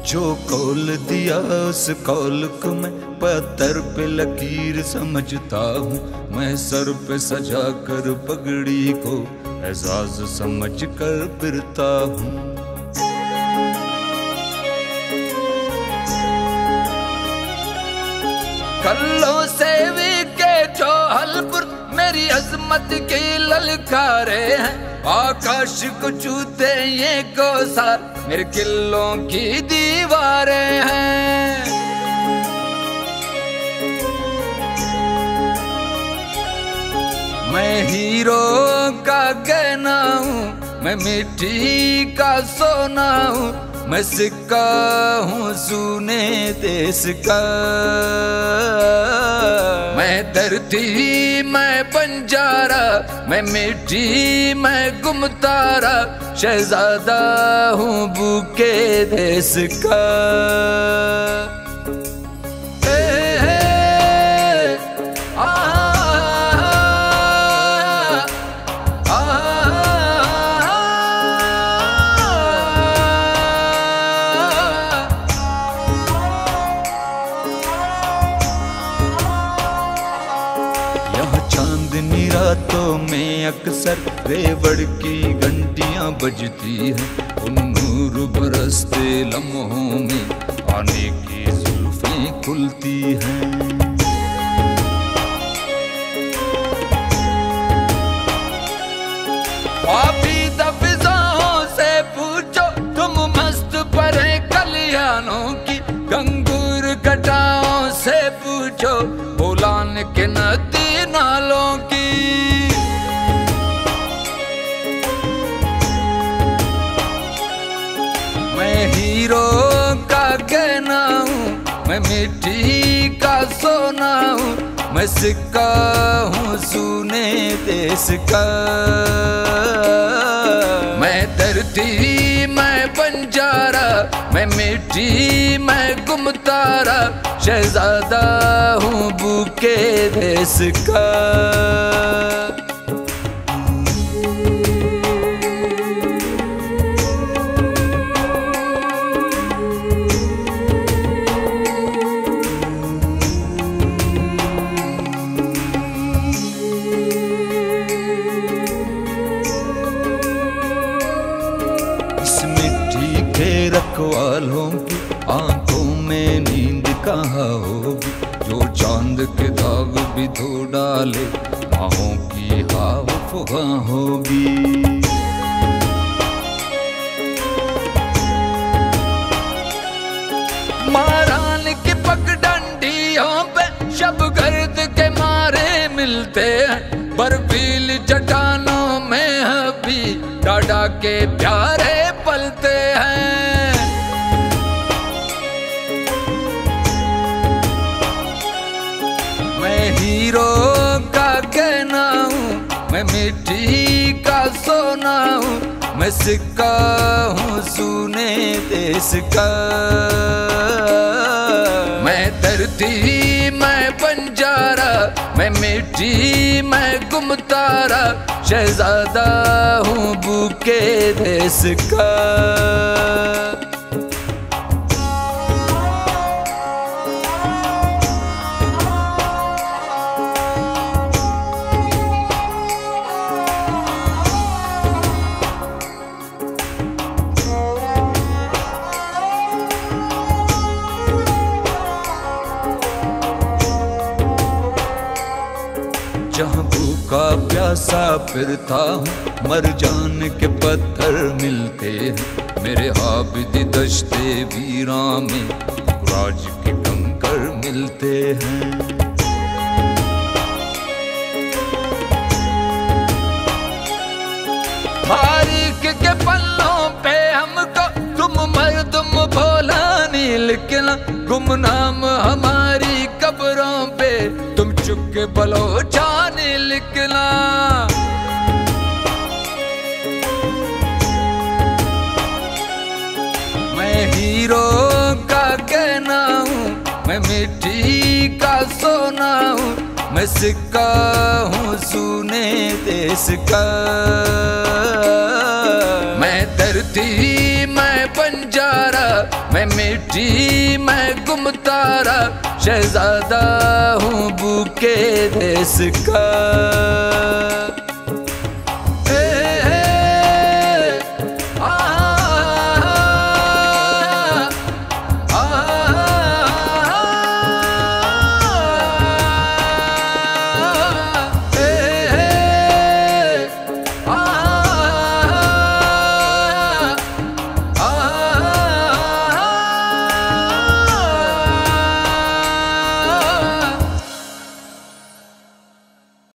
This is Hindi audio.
जो कौल दिया उस कौल को मैं पत्थर पे लकीर समझता हूँ। मैं सर पे सजा कर पगड़ी को एजाज समझ कर फिरता हूँ। कल्लों से भी के जो हलपुर मेरी अजमत की ललकारे हैं। आकाश को छूते ये कोसार मेरे किलों की दीवारें हैं। मैं हीरो का गहना हूँ, मैं मिट्टी का सोना हूँ, मैं सिक्का हूँ सूने देश का। मैं धरती मैं बंजारा, मैं मिट्टी मैं गुमतारा, शहजादा हूँ भूखे देश का। चांदनी रातों में अक्सर रेवड़ की घंटियां बजती हैं। उन नूर बरसते लम्हों में आने की जुल्फें खुलती हैं। आबीदा फिजाओं से पूछो तुम मस्त परे कलियानों की। गंगूर घटाओं से पूछो बोलान के नदी नालों की। मैं हीरो का गहना हूँ, मैं मिट्टी का सोना हूँ, मैं सिक्का हूँ सूने देश का। मैं धरती मैं बंजारा, मैं मिट्टी मैं गुमतारा, शहजादा हूँ भूखे देश का। इस मिट्टी के रखवालों की आंखों में नींद कहाँ होगी। जो चांद के दाग भी धो डाले आहों की हाव फुगा होगी। मारान की पगडंडियों पे शब गर्द के मारे मिलते हैं। बर्फीली चट्टानों में अभी डाडा के प्यारे पलते हैं। मैं हीरो का गहना हूँ, मैं मिट्टी का सोना हूँ, मैं सिक्का हूँ सूने देश का। मैं धरती मैं बंजारा, मैं मिट्टी मैं गुमतारा, शहजादा हूँ भूखे देश का। जहाँ भूखा प्यासा फिरता हूँ मर जाने के पत्थर मिलते हैं। मेरे आबिदी दश्ते वीरा में राज के कंकर मिलते हैं। तारीख के पन्नों पे हमको तुम मर्दुम भोला नहीं लिखना। गुमनाम हमारी कब्रों पे तुम चुप बलोचा नहीं लिखना। मैं हीरो का गहना हूँ, मैं मिट्टी का सोना हूँ, मैं सिक्का हूँ सूने देश का। मैं धरती मैं बंजारा, मैं मिट्टी मैं गुम तारा, शहजादा हूँ बूके देश का।